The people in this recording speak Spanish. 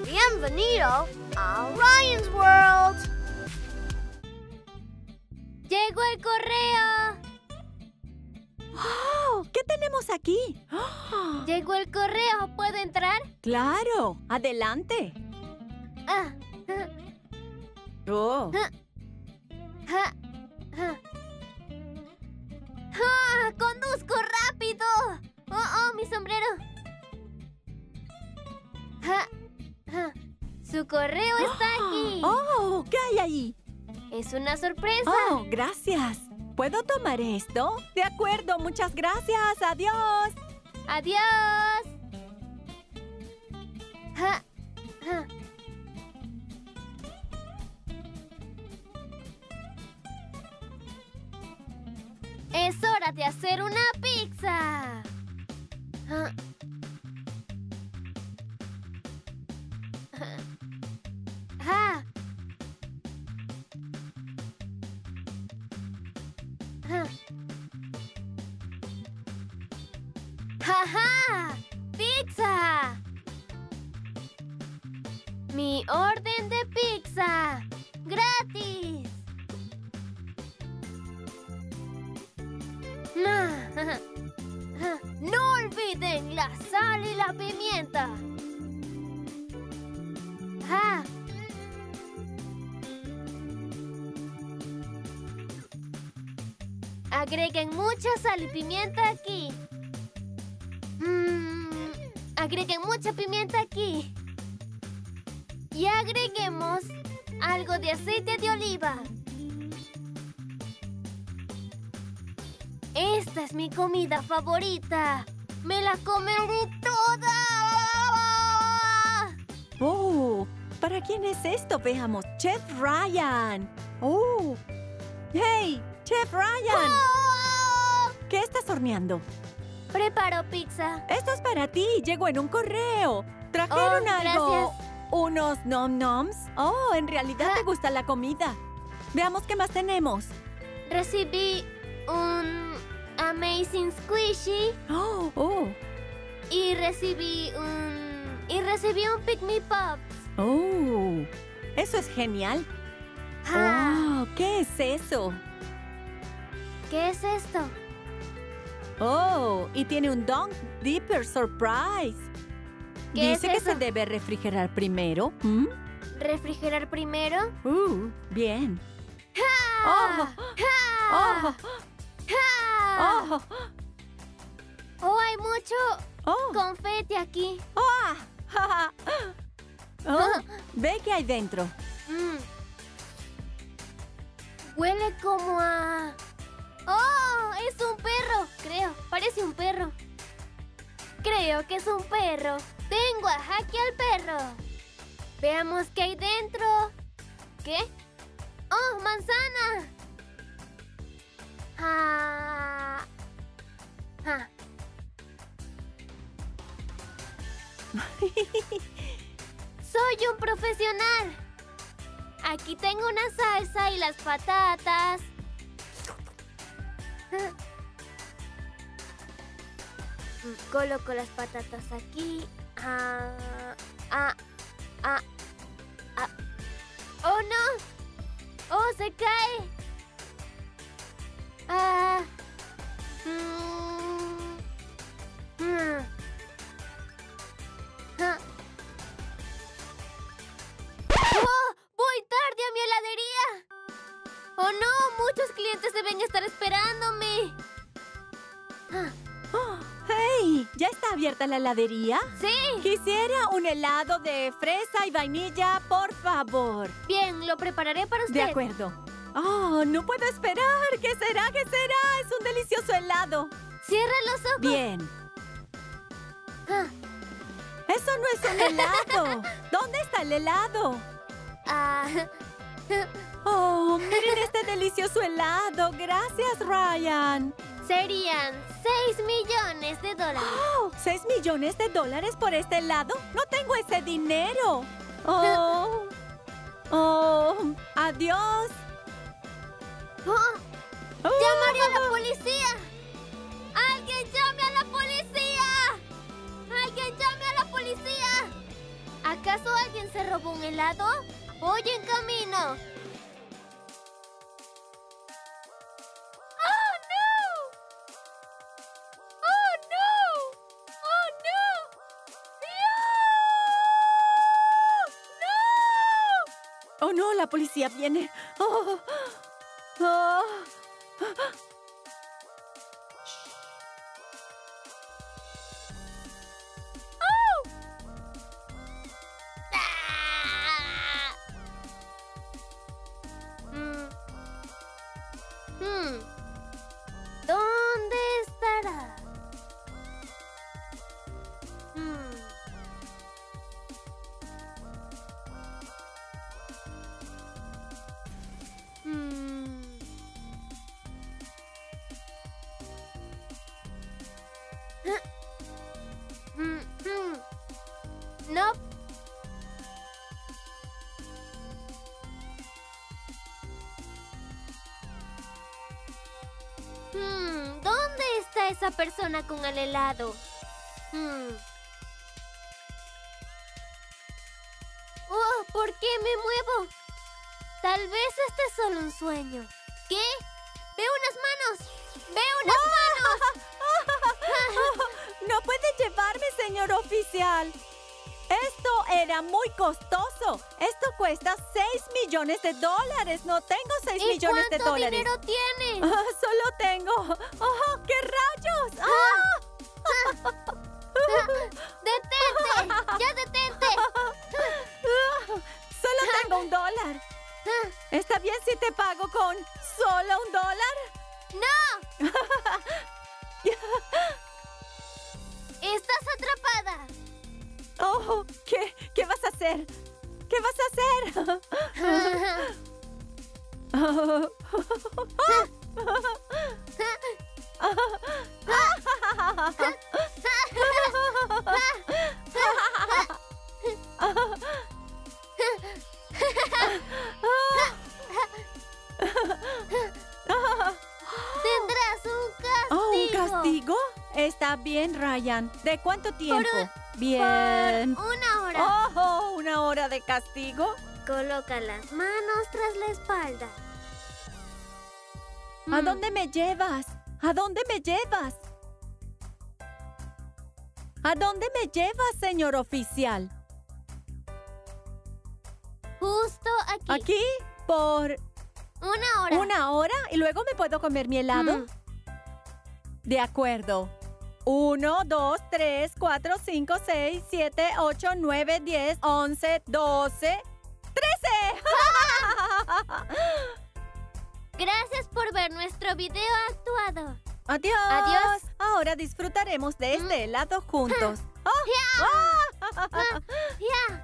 Bienvenido a Ryan's World. ¡Llegó el correo! ¡Oh! ¿Qué tenemos aquí? ¡Oh! ¡Llegó el correo! ¿Puedo entrar? ¡Claro! ¡Adelante! Ah, ¡Oh! ah, ah. ¡Ah! ¡Conduzco rápido! ¡Oh, mi sombrero! Ah, ah. Su correo está aquí. ¡Oh! ¿Qué hay ahí? Es una sorpresa. ¡Oh! Gracias. ¿Puedo tomar esto? De acuerdo, muchas gracias. ¡Adiós! ¡Adiós! Ah, ah. ¡Es hora de hacer una pizza! Ah. Ah. Ah. ¡Jaja! ¡Pizza! Mi orden de pizza. ¡Gratis! No olviden la sal y la pimienta. ¡Ah! Agreguen mucha sal y pimienta aquí. Agreguen mucha pimienta aquí. Y agreguemos algo de aceite de oliva. Esta es mi comida favorita. ¡Me la comeré toda! ¡Oh! ¿Para quién es esto? Veamos. ¡Chef Ryan! ¡Oh! ¡Hey! ¡Chef Ryan! ¡Oh! ¿Qué estás horneando? Preparo pizza. Esto es para ti. Llegó en un correo. ¿Trajeron algo? Gracias. ¿Unos nom-noms? Oh, en realidad te gusta la comida. Veamos qué más tenemos. Recibí un Amazing Squishy Oh, oh, y recibí un Pick Me Pops. oh. Eso es genial. ¡Ah! Oh, ¿qué es eso? ¿Qué es esto? Oh, y tiene un Dunk Dipper Surprise. ¿Qué Dice es que eso? se debe refrigerar primero. ¿Mm? ¿Refrigerar primero? Bien. ¡Ah! ¡Ah! Oh, ¡Ah! oh, ¡Oh, hay mucho oh, confeti aquí! oh. Oh, ve qué hay dentro. Mm. Huele como a... ¡Oh! ¡Es un perro! Creo, parece un perro. Creo que es un perro. Tengo a Jackie al perro. Veamos qué hay dentro. ¿Qué? ¡Oh, manzana! Ah. Ah. Soy un profesional. Aquí tengo una salsa y las patatas. Coloco las patatas aquí. ¡Oh, no! ¡Oh, se cae! ¡Oh! ¡Voy tarde a mi heladería! ¡Oh, no! Muchos clientes deben estar esperándome. Oh, ¡hey! ¿Ya está abierta la heladería? ¡Sí! Quisiera un helado de fresa y vainilla, por favor. Bien, lo prepararé para usted. De acuerdo. ¡Oh, no puedo esperar! ¿Qué será? ¿Qué será? ¡Es un delicioso helado! Cierra los ojos. Bien. Ah. ¡Eso no es un helado! ¿Dónde está el helado? Ah. ¡Oh, miren este delicioso helado! ¡Gracias, Ryan! Serían $6 millones. ¡Oh! ¿$6 millones por este helado? ¡No tengo ese dinero! ¡Oh! ¡Oh! ¡Adiós! ¡Oh! ¡Oh! ¡Llamaré a la policía! ¡Alguien llame a la policía! ¡Alguien llame a la policía! Acá ¿Acaso alguien se robó un helado? Voy en camino. ¡Oh, no! ¡Oh, no! ¡Oh, no! ¡No! ¡No! ¡Oh, no! ¡La policía viene! ¡Oh! ¡Oh! ¿Dónde estará? No. ¿Dónde está esa persona con el helado? Oh, ¿por qué me muevo? Tal vez este es solo un sueño. ¿Qué? ¡Veo unas manos! ¡Veo unas manos! ¡No puede llevarme, señor oficial! Esto era muy costoso. Esto cuesta $6 millones. No tengo $6 millones. ¿Y cuánto dinero tienes? Solo tengo... ¡Oh, qué rayos! ¡Detente! ¡Ya detente! Solo tengo $1. ¿Está bien si te pago con solo $1? ¡No! ¡Estás atrapada! Oh, ¿qué vas a hacer? ¿Qué vas a hacer? Tendrás un castigo. Oh, ¿un castigo? Está bien, Ryan. ¿De cuánto tiempo? Bien. Por 1 hora. Oh, ¿1 hora de castigo? Coloca las manos tras la espalda. ¿A dónde me llevas? ¿A dónde me llevas? ¿A dónde me llevas, señor oficial? Justo aquí. ¿Aquí? ¿Por 1 hora. 1 hora? ¿Y luego me puedo comer mi helado? De acuerdo. 1, 2, 3, 4, 5, 6, 7, 8, 9, 10, 11, 12, 13. Gracias por ver nuestro video actuado. Adiós. Adiós. Ahora disfrutaremos de este helado juntos. Ya.